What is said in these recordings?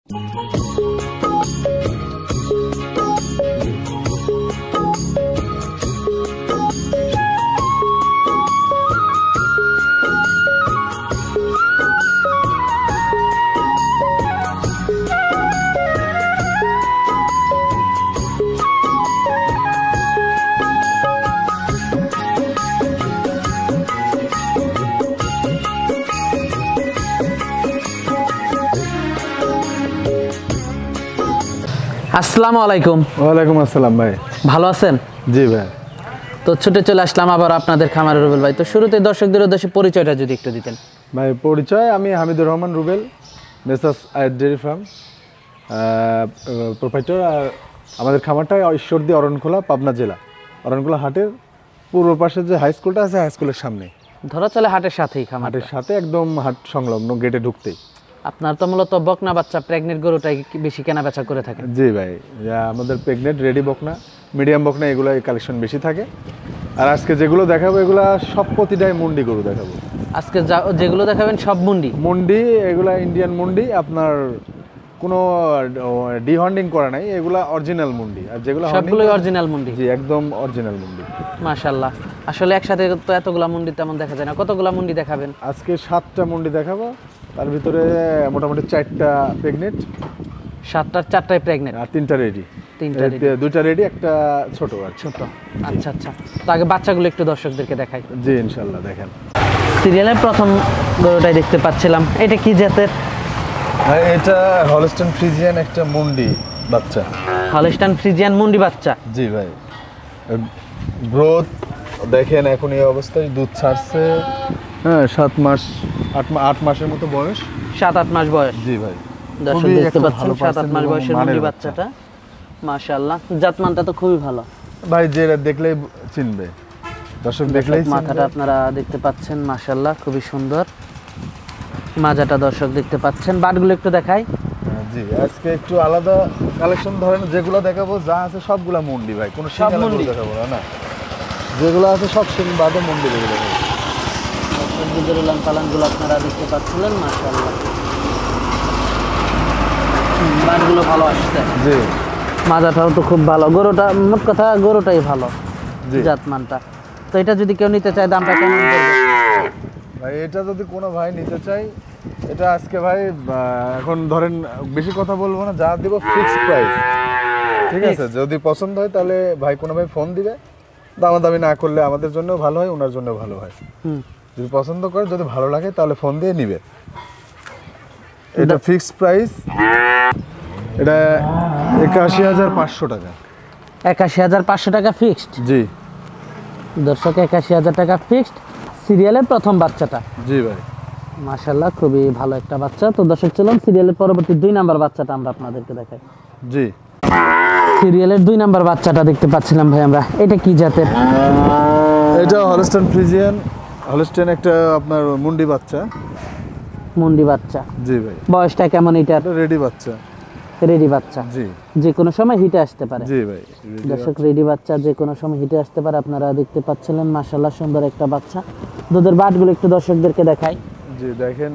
আসসালামু আলাইকুম। ওয়ালাইকুম আসসালাম ভাই, ভালো আছেন? জি ভাই। তো ছুটে চলে আসলাম আবার আপনাদের খামারে রুবেল ভাই। তো শুরুতে দর্শকদের উদ্দেশ্যে পরিচয়টা যদি একটু দিতেন। ভাই পরিচয়, আমি Hamidur Rahman Rubel, messrs Ayat dairy farm proprietor. আর আমাদের খামারটা ঈশ্বরদী অরণখোলা, পাবনা জেলা, অরণখোলা হাটের পূর্ব পাশে যে হাই স্কুলটা আছে, হাই স্কুলের সামনে, ধরা চলে হাটের সাথেই খামার, হাটের সাথে একদম হাট সংলগ্ন, গেটে ঢুকতেই। আপনার তো মূলত বকনা বাচ্চা প্রেগনেন্ট গরুটাই বেশি কেনা বেচা করে থাকেন? জি ভাই, আমাদের প্রেগনেন্ট, রেডি বকনা, মিডিয়াম বকনা, এগুলো কালেকশন বেশি থাকে। আর আজকে যেগুলো দেখাবো এগুলো সব প্রতিটাই মুন্ডি গরু দেখাবো। আজকে যেগুলো দেখাবেন সব মুন্ডি? মুন্ডি, এগুলা ইন্ডিয়ান মুন্ডি, আপনার কোনো ডিহন্ডিং করা নাই, এগুলা অরিজিনাল মুন্ডি। আর যেগুলো সবগুলোই অরিজিনাল মুন্ডি? জি, একদম অরিজিনাল মুন্ডি। মাশাআল্লাহ। আসলে একসাথে তো এতগুলা মুন্ডি তেমন দেখা যায় না। কতগুলা মুন্ডি দেখাবেন? আজকে 7টা মুন্ডি দেখাবো, তার ভিতরে মোটামুটি 4টা প্রেগনেন্ট। 7টার 4টাই প্রেগনেন্ট আর 3টা রেডি। 2টা রেডি, একটা ছোট। আর ছোট, আচ্ছা আচ্ছা। তো আগে বাচ্চাগুলো একটু দর্শকদেরকে দেখাই। জি ইনশাআল্লাহ, দেখেন। সিরিয়ালের প্রথম গরুটাই দেখতে পাচ্ছিলাম, এটা কি জাতের? এটা হলস্টাইন ফ্রিজিয়ান একটা মুন্ডি বাচ্চা। হলস্টাইন ফ্রিজিয়ান মুন্ডি বাচ্চা? জি ভাই। গ্রোথ দেখেন, এখন এই অবস্থায় দুধ ছাড়ছে। হ্যাঁ, 7 মাস 8 মাসের মতো বয়স। 7-8 মাস বয়স? জি ভাই। দর্শক দেখতে পাচ্ছেন 7-8 মাস বয়সের মুন্ডি বাচ্চাটা। মাশাআল্লাহ, জাতমানটা তো খুবই ভালো ভাই, যে দেখলেই চিনবে, দর্শক দেখলেই চিনবে। মাথাটা আপনারা দেখতে পাচ্ছেন, মাশাআল্লাহ খুবই সুন্দর। মাজাটা দর্শক দেখতে পাচ্ছেন। বাটগুলো একটু দেখাই। জি, আজকে একটু আলাদা কালেকশন। ধরেন যেগুলো দেখাবো, যা আছে সবগুলা মুন্ডি ভাই, কোনো সিং মুন্ডি দেখাবো না। যেগুলো আছে সব সিং বাদে মুন্ডি দেখাবো। দুধের উলান পালানগুলো আপনারা দেখতে পাচ্ছিলেন, মাশাআল্লাহ বাটগুলো ভালো আসছে। জি, মাজাটাও তো খুব ভালো। গরুটা, মোট কথা গরুটাই ভালো, জাতমানটা। তো এটা যদি কেউ নিতে চায়, দামটা কেমন পড়বে ভাই? এটা যদি কোনো ভাই নিতে চায়, এটা আজকে ভাই এখন ধরেন বেশি কথা বলবো না, যা দিব ফিক্সড প্রাইস, ঠিক আছে? যদি পছন্দ হয় তাহলে ভাই কোনো ভাই ফোন দিবে, দামাদামি না করলে আমাদের জন্য ভালো হয়, ওনার জন্য ভালো হয়। যদি পছন্দ করে, যদি ভালো লাগে তাহলে ফোন দিয়ে নিবে। এটা ফিক্সড প্রাইস, এটা ৮১,৫০০ টাকা। ৮১,৫০০ টাকা ফিক্সড? জি দর্শক, ৮১,০০০ টাকা ফিক্সড। সিরিয়ালের প্রথম বাচ্চাটা? জি ভাই। মাশাআল্লাহ, খুবই ভালো একটা বাচ্চা। তো দর্শক, চলুন সিরিয়ালের পরবর্তী 2 নাম্বার বাচ্চাটা আমরা আপনাদেরকে দেখাই। জি, সিরিয়ালের 2 নাম্বার বাচ্চাটা দেখতে পাচ্ছিলাম ভাই আমরা, এটা কি জাতের? এটা হলস্টাইন ফ্রিজিয়ান, হলস্টাইন একটা আপনার মুন্ডি বাচ্চা। মুন্ডি বাচ্চা? জি ভাই। বয়সটা কেমন এটার? রেডি বাচ্চা। রেডি বাচ্চা? জি। যে কোনো সময় হিটে আসতে পারে? জি ভাই। দর্শক, রেডি বাচ্চা, যে কোনো সময় হিটে আসতে পারে। আপনারা দেখতে পাচ্ছিলেন, মাশাআল্লাহ সুন্দর একটা বাচ্চা। দুধের বাটগুলো একটু দর্শকদেরকে দেখাই। জি, দেখেন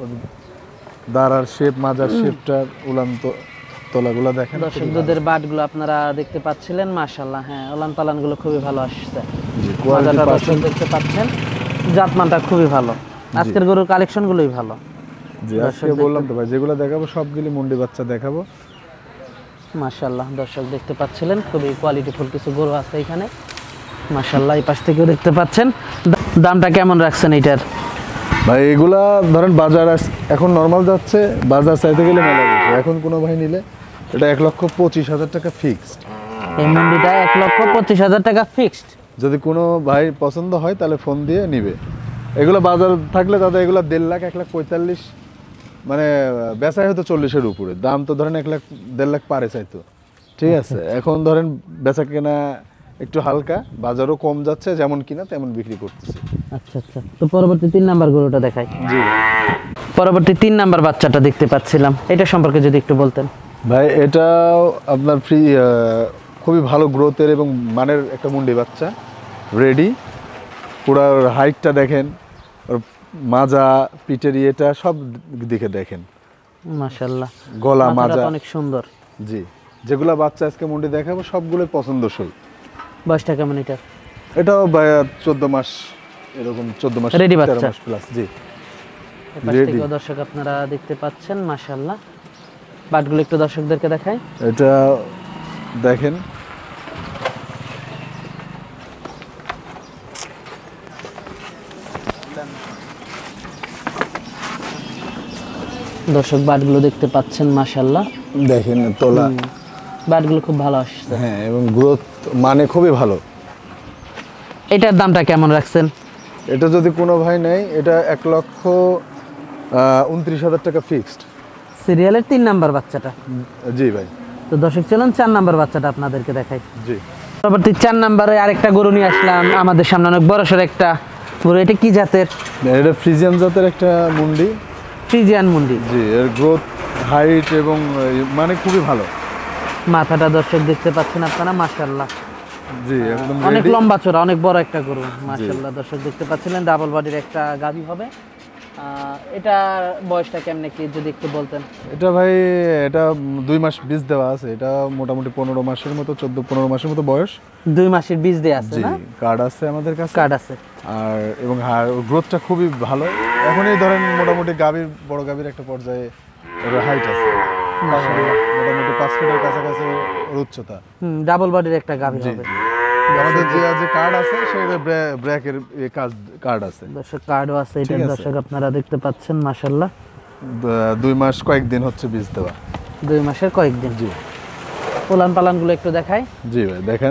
দাঁড়ার শেপ, মাজার শেপটার উলান তলাগুলো দেখেন। দর্শক, দুধের বাটগুলো আপনারা দেখতে পাচ্ছিলেন, মাশাআল্লাহ। হ্যাঁ, উলান পালানগুলো খুবই ভালো আসছে। মাজাটা দর্শক দেখতে পাচ্ছেন, জাতমানটা খুবই ভালো। আজকের গরুর কালেকশনগুলোই ভালো। জি, আজকে বললাম তো ভাই, যেগুলো দেখাবো সবগুলি মুন্ডি বাচ্চা দেখাবো। মাশাআল্লাহ, দর্শক দেখতে পাচ্ছিলেন, খুবই কোয়ালিটিফুল কিছু গরু আছে এখানে, মাশাআল্লাহ। এই পাশ থেকেও দেখতে পাচ্ছেন। দামটা কেমন রাখছেন এটার ভাই? এগুলা ধরেন বাজার এখন নরমাল যাচ্ছে, বাজার চাইতে গেলে মেলা যাচ্ছে। এখন কোনো ভাই নিলে এটা ১,২৫,০০০ টাকা ফিক্সড। এই মুন্ডিটা ১,২৫,০০০ টাকা ফিক্সড। যদি কোনো ভাই পছন্দ হয় তাহলে ফোন দিয়ে নিবে। এগুলো বাজার থাকলে দাদা, এগুলো ১.৫ লাখ, ১,৪৫,০০০, মানে বেচাই হয়তো ৪০-এর উপরে। দাম তো ধরেন ১ লাখ ১.৫ লাখ পারে চাইতো, ঠিক আছে? এখন ধরেন বেচা কেনা একটু হালকা, বাজারও কম যাচ্ছে, যেমন কিনা তেমন বিক্রি করতেছি। আচ্ছা আচ্ছা। তো পরবর্তী 3 নাম্বার গরুটা দেখাই। জি, পরবর্তী 3 নাম্বার বাচ্চাটা দেখতে পাচ্ছিলাম, এটা সম্পর্কে যদি একটু বলতেন ভাই। এটাও আপনার খুবই ভালো গ্রোথের এবং মানের একটা মুন্ডি বাচ্চা, রেডি। পুরো হাইটটা দেখেন, ওর মাজা, পিঠের ইয়েটা সব দিকে দেখেন, মাশাআল্লাহ, গলা মাথাটা মাজা তো অনেক সুন্দর। জি, যেগুলা বাচ্চা আজকে মুন্ডি দেখাবো সবগুলো পছন্দসই। বয়সটা কেমন এটা? এটাও 14 মাস, এরকম 14 মাস Ready 13 বাচ্চা। মাস প্লাস। জি, এই পাশ Ready। থেকেও দর্শক আপনারা দেখতে পাচ্ছেন মাশাআল্লাহ। বাটগুলো একটু দর্শকদেরকে দেখাই। এটা দেখেন, দর্শক বাটগুলো দেখতে পাচ্ছেন মাশাআল্লাহ। দেখেন তোলা, বাটগুলো খুব ভালো আসছে। হ্যাঁ, এবং গ্রোথ মানে খুবই ভালো। এটার দামটা কেমন রাখছেন? এটা যদি কোনো ভাই নেয়, এটা 1,29,000 টাকা ফিক্সড। সিরিয়ালের 3 নাম্বার বাচ্চাটা। জি ভাই। তো দর্শক চলুন 4 নাম্বার বাচ্চাটা আপনাদেরকে দেখাই। জি, পরবর্তী 4 নাম্বারে আরেকটা গরু নিয়ে আসলাম আমাদের সামনে, অনেক বড়সড় একটা গরু। এটা কি জাতের? এটা ফ্রিজিয়ান জাতের একটা মুন্ডি। ফ্রিজিয়ান মুন্ডি। জি, এর গ্রোথ, হাইট এবং মানে খুবই ভালো। মাথাটা দর্শক দেখতে পাচ্ছেন আপনারা মাশাআল্লাহ। জি, একদম অনেক ready। লম্বা চড়া, অনেক বড় একটা গরু মাশাআল্লাহ। দর্শক দেখতে পাচ্ছিলেন ডাবল বডির একটা গাভী হবে। এটা বয়সটা কেমনে কি যদি একটু বলতেন? এটা ভাই, এটা 2 মাস বীজ দেওয়া আছে। এটা মোটামুটি 15 মাসের মতো, 14-15 মাসের মতো বয়স। 2 মাসের বীজ দেয়া আছে জি, না? কার্ড আছে আমাদের কাছে। কার্ড আছে। আর এবং গ্রোথটা খুবই ভালো। এখনই ধরেন মোটামুটি বড় গাভীর একটা পর্যায়ে এর হাইট আছে মাশাআল্লাহ, মোটামুটি 5 ফিটের কাছাকাছি ওর উচ্চতা। ডাবল বডির একটা গাভী জি, হবে। আমাদের যে কার্ড আছে সেটা ব্র্যাকের কার্ড আছে। দর্শক কার্ডও আছে। এটা ঠিক আছে। দর্শক আপনারা দেখতে পাচ্ছেন মাশাআল্লাহ। 2 মাস কয়েকদিন হচ্ছে বীজ দেওয়া। 2 মাসের কয়েকদিন। জি, উলান পালানগুলো একটু দেখাই। জি ভাই, দেখেন।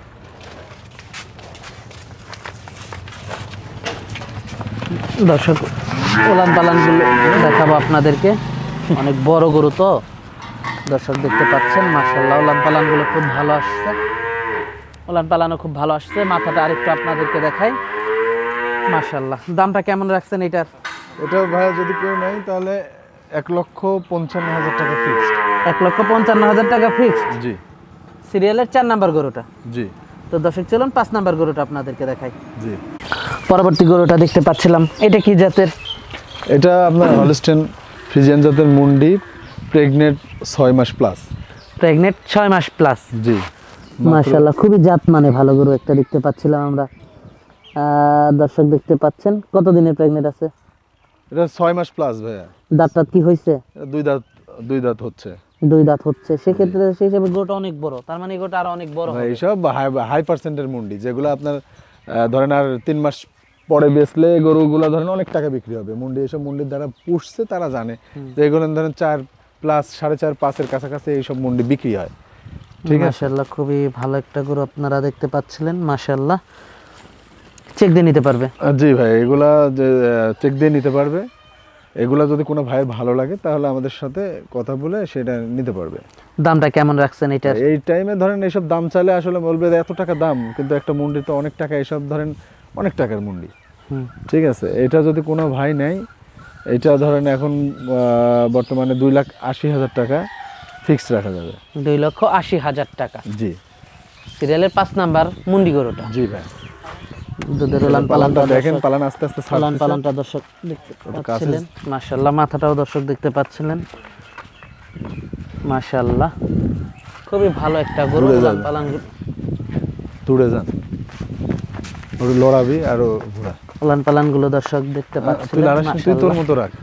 দর্শক উলান পালানগুলো দেখাবো আপনাদেরকে, অনেক বড় গরু তো দর্শক দেখতে পাচ্ছেন মাশাআল্লাহ। উলান পালানগুলো খুব ভালো আসছে, উলান পালানও খুব ভালো আসছে। মাথাটা আরেকটু আপনাদেরকে দেখাই মাশাআল্লাহ। দামটা কেমন রাখছেন এটার? এটা ভাই যদি কেউ নেয় তাহলে 1,55,000 টাকা ফিক্সড। 1,55,000 টাকা ফিক্সড। জি, সিরিয়ালের 4 নাম্বার গরুটা। জি, তো দর্শক চলুন 5 নাম্বার গরুটা আপনাদেরকে দেখাই। জি। পরবর্তী গরুটা দেখতে পাচ্ছিলাম, এটা কি জাতের? এটা আপনার হলস্টেইন ফ্রিজিয়ান জাতের মুন্ডি, প্রেগনেন্ট 6 মাস প্লাস। প্রেগনেন্ট 6 মাস প্লাস। জি, মাশাআল্লাহ, খুবই জাত মানে ভালো গরু একটা দেখতে পাচ্ছিলাম আমরা। দর্শক দেখতে পাচ্ছেন কত দিনের প্রেগনেন্ট আছে? এটা 6 মাস প্লাস ভাইয়া। দাঁতটা কি হয়েছে? এটা দুই দাঁত হচ্ছে। 2 দাঁত হচ্ছে। সেক্ষেত্রে সেই হিসাবে গরুটা অনেক বড়, তার মানে গরুটা আরো অনেক বড় ভাই হবে। এইসব হাই পার্সেন্টের মুন্ডি, যেগুলো আপনার ধরেন আর 3 মাস পরে বেচলে গরুগুলো ধরেন অনেক টাকা বিক্রি হবে। মুন্ডি, এইসব মুন্ডির দ্বারা পুষছে তারা জানে যে এগুলো ধরেন 4 প্লাস 4.5 5-এর কাছাকাছি এইসব মুন্ডি বিক্রি হয়। ঠিক আছে, মাশাআল্লাহ, খুবই ভালো একটা গরু আপনারা দেখতে পাচ্ছিলেন মাশাআল্লাহ। চেক দিয়ে নিতে পারবে? জি ভাই, এগুলা যে চেক দিয়ে নিতে পারবে। এগুলা যদি কোনো ভাইয়ের ভালো লাগে তাহলে আমাদের সাথে কথা বলে সেটা নিতে পারবে। দামটা কেমন রাখছেন এটার? এই টাইমে ধরেন এইসব দাম চাইলে আসলে বলবে যে এত টাকা দাম, কিন্তু একটা মুন্ডি তো অনেক টাকা, এইসব ধরেন অনেক টাকার মুন্ডি। ঠিক আছে, এটা যদি কোনো ভাই নেয়, এটা ধরেন এখন বর্তমানে 2,80,000 টাকা ফিক্স রাখা যাবে। 2,80,000 টাকা। জি, সিরিয়ালের 5 নাম্বার মুন্ডি গরুটা। জি ভাই। দুধের উলান পালানটা দেখেন, পালান আস্তে আস্তে ছাড়তেছে। উলান পালানটা দর্শক দেখতে পাচ্ছিলেন মাশাআল্লাহ। মাথাটাও দর্শক দেখতে পাচ্ছিলেন মাশাআল্লাহ, খুবই ভালো একটা গরু। উলান পালান দূরে যান, ওর লড়াবি আর ঘোড়া। উলান পালানগুলো দর্শক দেখতে পাচ্ছিলেন তুই তোর মতো রাখ।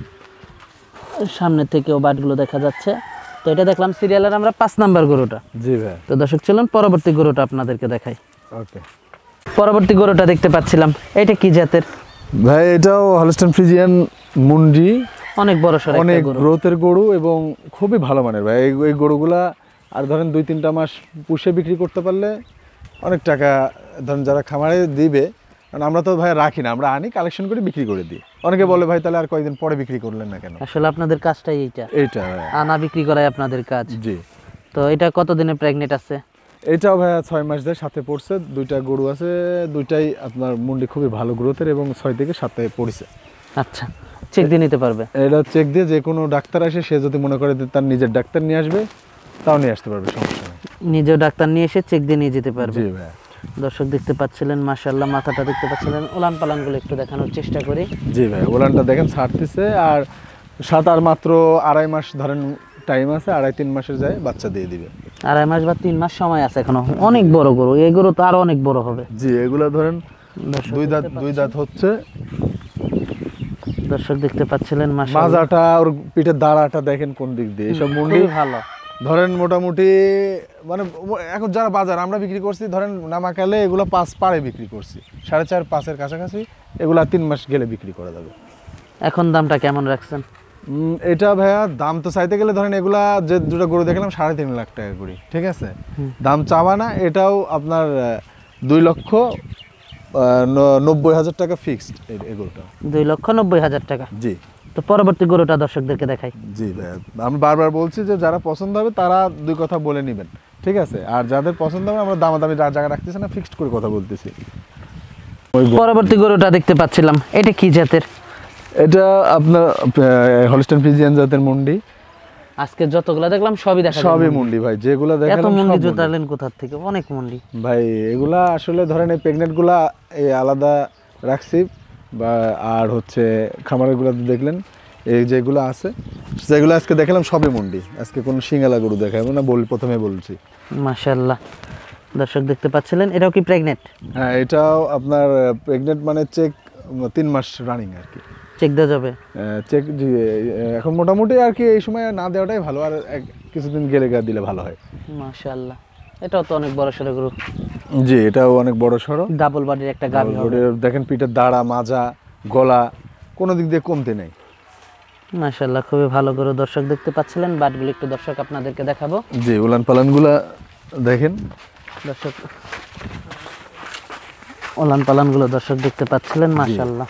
সামনে থেকেও বাটগুলো দেখা যাচ্ছে। তো এটা দেখলাম সিরিয়ালের আমরা 5 নাম্বার গরুটা। জি ভাই। তো দর্শক চলুন পরবর্তী গরুটা আপনাদেরকে দেখাই। ওকে, পরবর্তী গরুটা দেখতে পাচ্ছিলাম, এটা কি জাতের? ভাই এটাও হলস্টেইন ফ্রিজিয়ান মুন্ডি, অনেক বড় সর একটা অনেক গরু। গ্রোথের গরু এবং খুবই ভালো মানের ভাই। এই গরুগুলা আর ধরেন 2-3টা মাস পুষে বিক্রি করতে পারলে অনেক টাকা ধরেন যারা খামারে দিবে। কারণ আমরা তো ভাই রাখি না, আমরা আনি, কালেকশন করে বিক্রি করে দিই। অনেকে বলে ভাই তাহলে আর কয়েকদিন পরে বিক্রি করলেন না কেন? আসলে আপনাদের কাজটাই এইটা ভাই, আনা বিক্রি করাই আপনাদের কাজ। জি। তো এটা কত দিনে প্রেগনেন্ট আছে? এটাও ভাইয়া 6 মাস ধরে সাথে পড়ছে। 2টা গরু আছে, 2টাই আপনার মুন্ডি খুবই ভালো গ্রোথের এবং 6 থেকে 7 পড়ছে। আচ্ছা, চেক দিয়ে নিতে পারবে? এটা চেক দিয়ে যে কোনো ডাক্তার আসে, সে যদি মনে করে যে তার নিজের ডাক্তার নিয়ে আসবে তাও নিয়ে আসতে পারবে, সমস্যা নেই। নিজেও ডাক্তার নিয়ে এসে চেক দিয়ে নিয়ে যেতে পারবে। জি ভাইয়া। দর্শক দেখতে পাচ্ছিলেন মাশাআল্লাহ, মাথাটা দেখতে পাচ্ছিলেন। উলান পালানগুলো একটু দেখানোর চেষ্টা করি। জি ভাই, ওলানটা দেখেন ছাড়তেছে আর সাত আর মাত্র 2.5 মাস ধরেন টাইম আছে, 2.5-3 মাসের যায় বাচ্চা দিয়ে দিবে। 2.5 মাস বা 3 মাস সময় আছে এখনো, অনেক বড় গরু, এই গরু তো আরো অনেক বড় হবে। জি, এগুলা ধরেন দুই দাঁত হচ্ছে। দর্শক দেখতে পাচ্ছিলেন মাশাআল্লাহ, মাজাটা ওর পিঠের দাঁড়াটা দেখেন কোন দিক দিয়ে, এসব মুন্ডি ভালো। ধরেন মোটামুটি মানে এখন যারা বাজার আমরা বিক্রি করছি ধরেন নামাকালে এগুলো 5 পারে বিক্রি করছি, 4.5-5-এর কাছাকাছি, এগুলা 3 মাস গেলে বিক্রি করা যাবে। এখন দামটা কেমন রাখছেন? এটা ভাইয়া দাম তো চাইতে গেলে ধরেন এগুলা যে দুটো গরু দেখলাম 3.5 লাখ টাকা করে, ঠিক আছে, দাম চাওয়া না। এটাও আপনার 2,90,000 টাকা ফিক্সড এই গরুটা। 2,90,000 টাকা। জি। তো পরবর্তী গরুটা দর্শকদেরকে দেখাই। জি ভাইয়া, আমি বারবার বলছি যে যারা পছন্দ হবে তারা দুই কথা বলে নেবেন, ঠিক আছে, আর যাদের পছন্দ হবে আমরা দামাদামি জায়গা রাখতেছি না, ফিক্সড করে কথা বলতেছি। পরবর্তী গরুটা দেখতে পাচ্ছিলাম, এটা কি জাতের? এটা আপনার হলস্টাইন ফ্রিজিয়ান জাতের মুন্ডি। আজকে যতগুলা দেখলাম সবই দেখা সবই মুন্ডি ভাই, যেগুলা এত দেখালাম মুন্ডি সব জোটালেন কোথা থেকে? অনেক মুন্ডি ভাই। এগুলা আসলে ধরেন এই প্রেগনেন্ট গুলা এই আলাদা রাখছি, বা আর হচ্ছে খামারের গুলা দেখলেন এই যেগুলো আছে যেগুলো আজকে দেখালাম সবই মুন্ডি। আজকে কোনো সিঙ্গালা গরু দেখাবো না, প্রথমে বলছি। মাশাআল্লাহ, দর্শক দেখতে পাচ্ছিলেন, এটাও কি প্রেগনেন্ট? হ্যাঁ, এটাও আপনার প্রেগনেন্ট, মানে চেক 3 মাস রানিং আর কি। চেক দেওয়া যাবে? চেক জি, এখন মোটামুটি আর কি এই সময় না দেওয়াটাই ভালো, আর কিছুদিন গেলে দিলে ভালো হয়। মাশাআল্লাহ, এটাও তো অনেক বড় সড়ো গরু। জি, এটাও অনেক বড় সড়ো, ডাবল বডির একটা গাভী হবে। দেখেন পিঠের দাঁড়া, মাজা, গলা কোনো দিক দিয়ে কমতে নেই। মাশাআল্লাহ, খুবই ভালো গরু। দর্শক দেখতে পাচ্ছিলেন, বাটগুলো একটু দর্শক আপনাদেরকে দেখাবো। জি, উলান পালানগুলা দেখেন দর্শক, ওলান পালানগুলো দর্শক দেখতে পাচ্ছিলেন, মাশাআল্লাহ।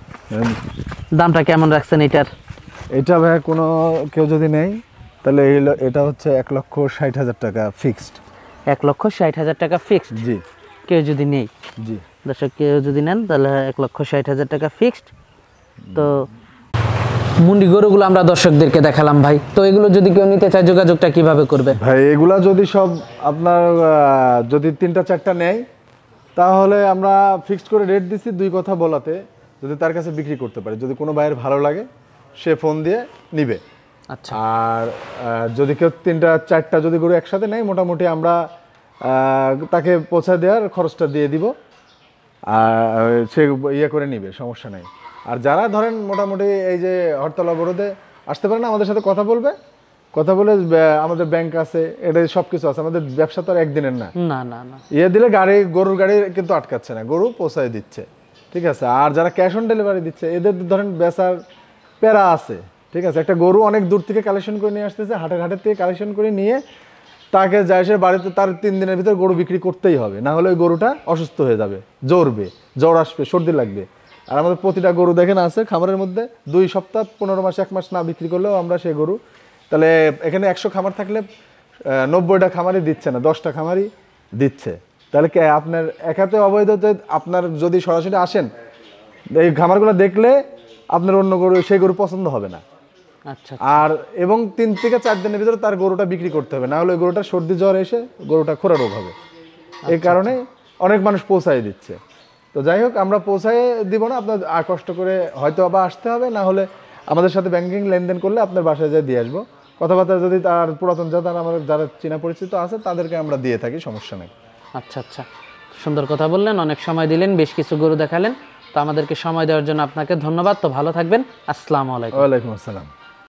দামটা কেমন রাখছেন এটার? এটা ভাই কোনো কেউ যদি নেই তাহলে এটা হচ্ছে 1,60,000 টাকা ফিক্সড। 1,60,000 টাকা ফিক্সড? জি। কেউ যদি নেই? জি। দর্শক কেউ যদি নেন তাহলে 1,60,000 টাকা ফিক্সড। তো মুন্ডি গরুগুলো আমরা দর্শকদেরকে দেখালাম ভাই, তো এগুলো যদি কেউ নিতে চায় যোগাযোগটা কিভাবে করবে? ভাই এগুলা যদি সব আপনার যদি 3টা-4টা নেয় তাহলে আমরা ফিক্সড করে রেট দিছি, দুই কথা বলাতে যদি তার কাছে বিক্রি করতে পারে, যদি কোনো ভাইয়ের ভালো লাগে সে ফোন দিয়ে নিবে। আচ্ছা। আর যদি কেউ 3টা-4টা যদি গরু একসাথে নেয়, মোটামুটি আমরা তাকে পৌঁছা দেওয়ার খরচটা দিয়ে দিব, আর সে ইয়ে করে নিবে, সমস্যা নেই। আর যারা ধরেন মোটামুটি এই যে হরতাল অবরোধে আসতে পারে না, আমাদের সাথে কথা বলে আমাদের ব্যাংক আছে, এটা সব কিছু আছে, আমাদের ব্যবসা তো আর একদিনের না। না না না, ইয়ে দিলে গরুর গাড়ি কিন্তু আটকাচ্ছে না, গরু পৌঁছায় দিচ্ছে, ঠিক আছে। আর যারা ক্যাশ অন ডেলিভারি দিচ্ছে এদের ধরেন বেচার প্যারা আছে, ঠিক আছে। একটা গরু অনেক দূর থেকে কালেকশন করে নিয়ে আসতেছে, হাটের থেকে কালেকশন করে নিয়ে তাকে যায় সে বাড়িতে, তার 3 দিনের ভিতর গরু বিক্রি করতেই হবে, না হলে ওই গরুটা অসুস্থ হয়ে যাবে, জ্বর আসবে, সর্দি লাগবে। আর আমাদের প্রতিটা গরু দেখেন আছে খামারের মধ্যে 2 সপ্তাহ, 15 মাস, 1 মাস না বিক্রি করলেও আমরা সেই গরু, তাহলে এখানে 100 খামার থাকলে 90টা খামারই দিচ্ছে না, 10টা খামারই দিচ্ছে। তাহলে আপনার একাতে অবৈধ, আপনার যদি সরাসরি আসেন এই খামারগুলো দেখলে আপনার অন্য গরু, সেই গরু পছন্দ হবে না। আচ্ছা। আর এবং 3 থেকে 4 দিনের ভিতরে তার গরুটা বিক্রি করতে হবে, না হলে ওই গরুটা সর্দি জ্বর এসে গরুটা খোরা রোগ হবে। এই কারণে অনেক মানুষ পৌঁছায় দিচ্ছে। তো যাই হোক, আমরা পৌঁছায় দিব না, আপনার কষ্ট করে হয়তো আবার আসতে হবে, না হলে আমাদের সাথে ব্যাংকিং লেনদেন করলে আপনার বাসায় যেয়ে দিয়ে আসবো। কথাবার্তা যদি তার পুরাতন যারা আমাদের যারা চেনা পরিচিত আছে তাদেরকে আমরা দিয়ে থাকি, সমস্যা নেই। আচ্ছা আচ্ছা, সুন্দর কথা বললেন, অনেক সময় দিলেন, বেশ কিছু গরু দেখালেন। তো আমাদেরকে সময় দেওয়ার জন্য আপনাকে ধন্যবাদ। তো ভালো থাকবেন, আসসালামু আলাইকুম। ওয়ালাইকুম আসসালাম।